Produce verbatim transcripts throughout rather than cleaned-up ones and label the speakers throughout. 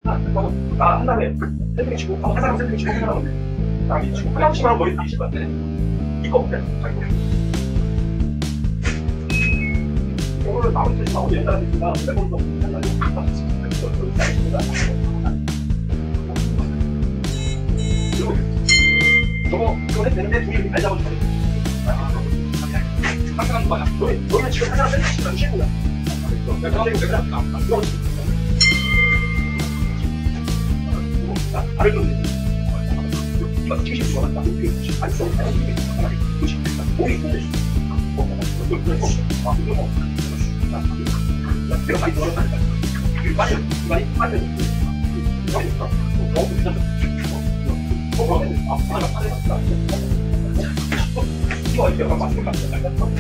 Speaker 1: 나한 다음에 샌드위치 치고 한 사람 샌드위치 치고 한 사람은 딱 치고 한 명씩만 하면 머리 뒤질 것 같아. 이거 못해. 오늘 나머지 셋이 나오지 옛날에 있으니까 레몬도 저거 저거 해도 되는데 둘이 잘 잡아주면 돼. 한 사람 누가야? 너희 너희는 지금 한 사람 샌드위치 치면 쉬는 거야. 내가 내가 내가 이거 다른 건 이거 칠십 좋아한다. 안 써. 오이 내가 많이 좋아한다. 빠져, 많이 빠져. 너무 괜찮아. 이거 이거 맞는 거 같아.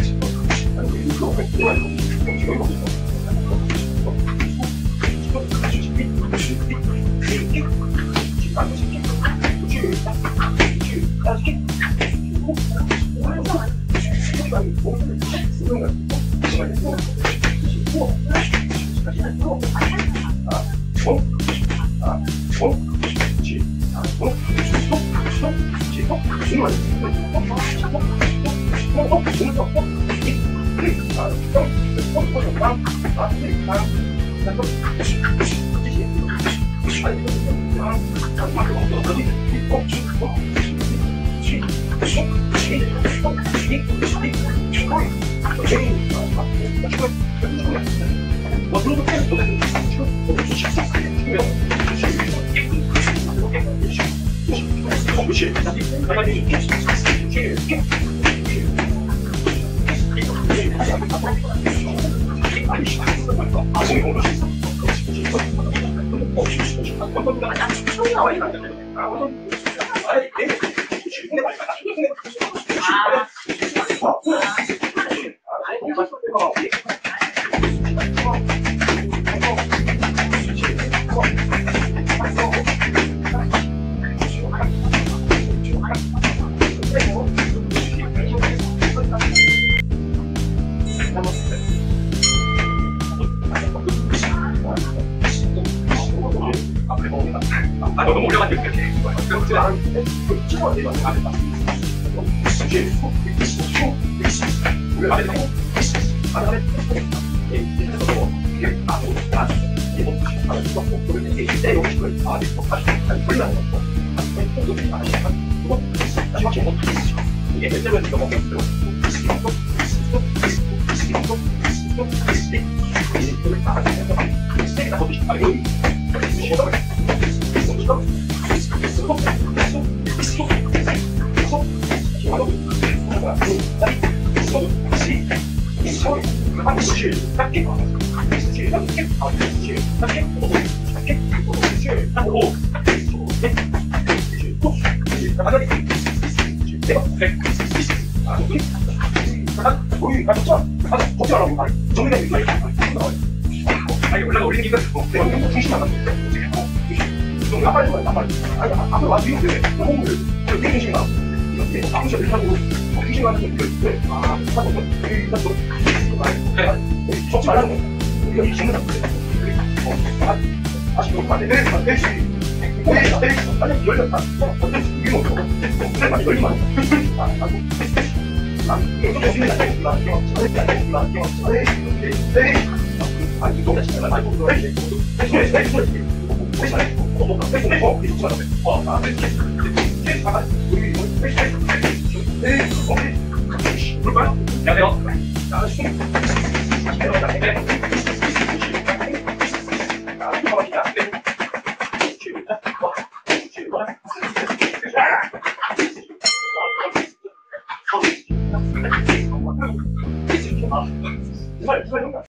Speaker 1: 아, 너무 올려가지고 이렇게. 올라가 올리는 게 내가 너무 중심이 안 맞는데 나빠진 거야 나빠진 거야 아니 앞으로 와서 이렇게 공을 내 중심이 나 이렇게 아무 시간 하고 중심이 가는 거 이렇게 아 하고 일단 또 적지 말라는 거야 여기 질문 안 돼. 다시 또 반대 내리 내리 내리 내리 아니 열렸다 어떤 이유는 없어 그래 많이 열리면 안 돼. 아 이거 중심이 안 돼. 나 이거 안 돼. 나 이거 내리 아니 너무 진짜 많이 보고 그래. 에이 에이 에이 에이 잘해. 어, 어, 에이 에이 어, 이거 잘해. 어, 아, 에이 에이 잠깐. 우리 에이 에이 에이 오케이. 볼까요? 안녕하세요. 자, 춤. 내려가자. 네. 자, 잠깐만요. 네. 와.